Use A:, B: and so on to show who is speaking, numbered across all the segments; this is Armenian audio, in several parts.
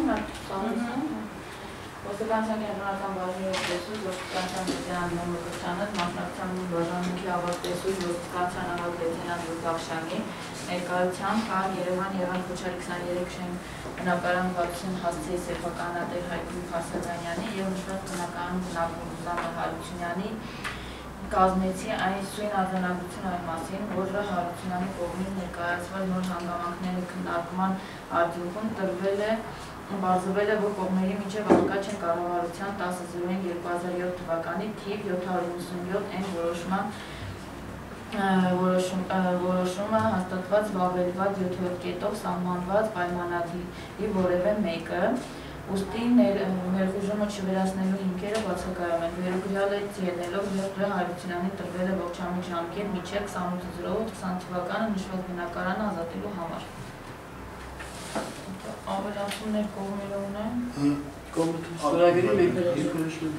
A: Ոստիկանության կենտրոնական բաժնի ուսուցիչ, ոստիկանության լեյտենանտ Մկրտչյանը, մասնակցության բաժանմունքի ավագ-տեսուչ, ոստիկանության ավագ-լեյտենանտ Բուզախշյանի ներկայությամբ Երևան եղան Քոչարի 23 շեն բնակարան վարչության հասցեի սեփականատեր Հայգույն Փարսեղյանյանի և նշված բնակարան բնակվող Զանա Հարությունյանի կազմեցի այն սույն արձանագրություն այն մասին, որը Հարությունյանի կողմից ներկայացված նոր հանգամանքների քննարկման արդյունքում բարձրվել է, որ կողմերի միջև առկա չէ կառավարության 10/05/2007 թվականի թիվ 797 որոշումը հաստատված վավերված 7-րդ կետով սահմանված պայմանագրի որևէ մեկը, ուստի ներխուժումը չվերացնելու հիմքերը բացակայում են։ Վերոգրյալից ելնելով Ղ. Հարությունյանին տրվել է ողջամիտ ժամկետ մինչև 28/08/20 թվականը նշված բնակարանը ազատելու համար։ Ավելացումներ կողմերը ունեն։
B: Ստորագրի մեկնարկել։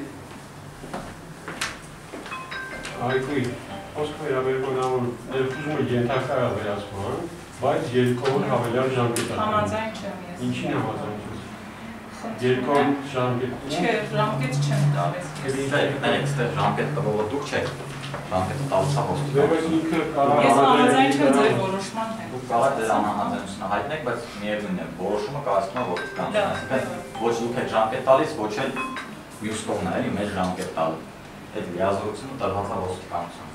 C: Այգույն, խոսքը վերաբերվում է որ ներխուժումը ենթակա է վերացման, բայց երկկողմ հավելյալ ժամկետ է։
D: Համաձայն չեմ ես։
C: Ինչին համաձայն չես։ Երկկողմ ժամկետ։
D: Չէ, ժամկետ չեմ տալիս։
E: Այստեղ ժամկետ տվողը դուք չեք։ Ժամկետը տալիս է ոստիկանը։
C: Բայց ինքը կարող
D: Ես համաձայն չեմ ձեր որոշման հետ։
E: Դուք կարող եք դեր անհամաձայնությունը հայտնեք, բայց միևնույն է, որոշումը կայացնում է ոստիկանության, այսինքն ոչ դուք եք ժամկետ տալիս, ոչ էլ մյուս կողմն է, մեծ ժամկետ տալու։ Այդ լիազորությունը տրված է ոստիկանության։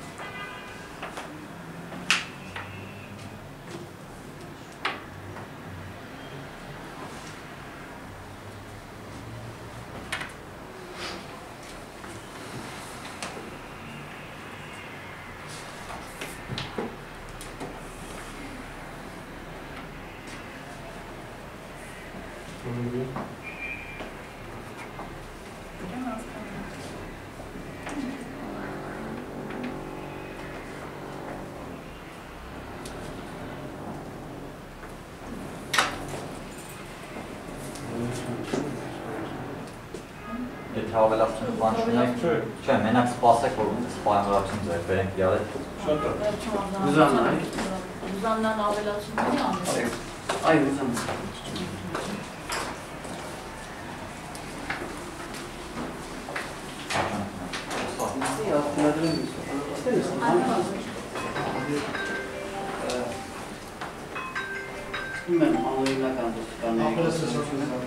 E: Եթե ավելացությունը բան չունեք, չէ, մենակ սպասեք, որ սպայմարացում ձեր բերենք յարել։
C: Շատ է։
A: Ուզաննան ավելացումների անել։
B: Այ ուզան։ Mən anlayınlakan dostlarına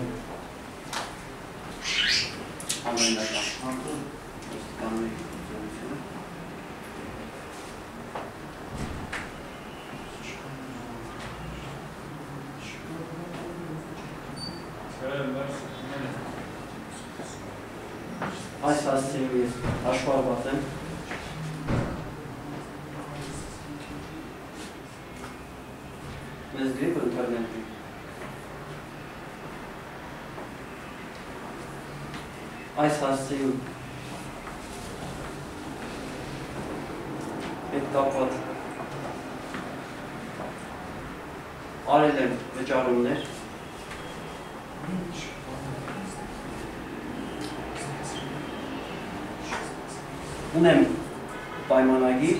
B: Այս հասցեով ես հաշվառված եմ մեզ գրիպ ընթարնետի այս հասցեով հետ կապված արել եմ վճարումներ ունեմ պայմանագիր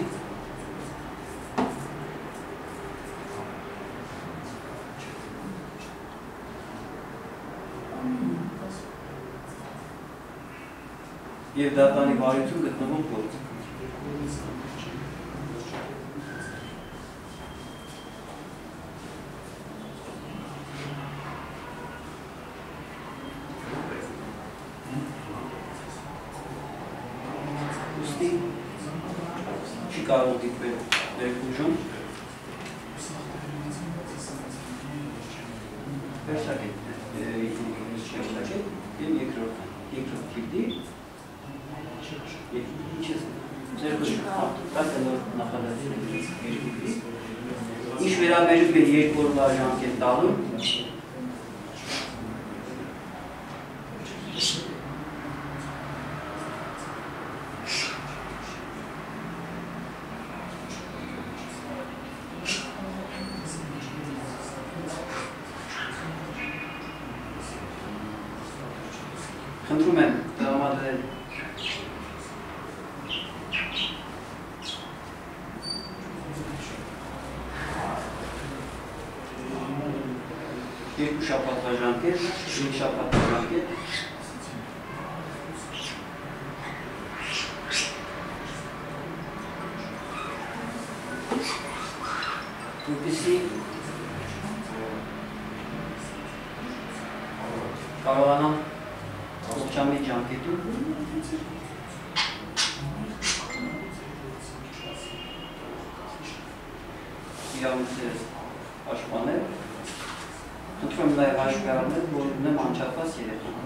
B: և դատանի վարություն գտնվում գործ։ Ուստի չի կարող դիտվել ներխուժում վերջակետ և երկրորդ թիվդի Ինչ վերաբերում է երկու օրվա ժամկետ տալու խնդրում եմ տրամադրել երկու շաբաթվա ժամկետ, 5 շաբաթվա ժամկետ։ Որպեսզի կարողանամ ողջամիտ ժամկետում իրավունքները պաշտպանել, խնդրում եմ նաև հաշվի առնել, որ ունեմ անչափված երեխա։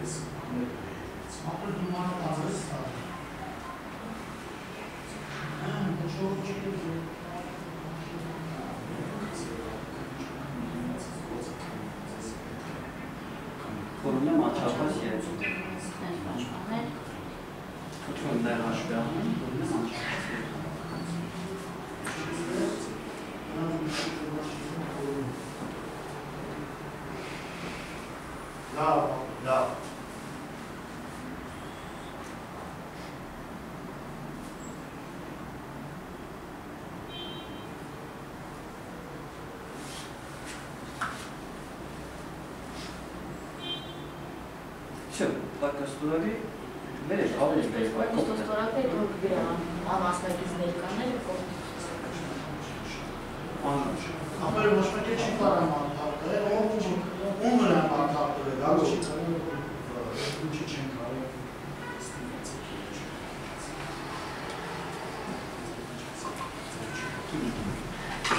B: Որ ունեմ անչափված երեխա։ Խնդրում եմ նաև հաշվի առնել, որ ունեմ անչափված երեխա։
F: Լավ։
B: Все, так останови. Берешь, говоришь, берешь.
A: Կոստոստորակը դուք գրան ամասնակից ներկաները
F: Ապա ոչ մեկ չի կարող անհատը, ով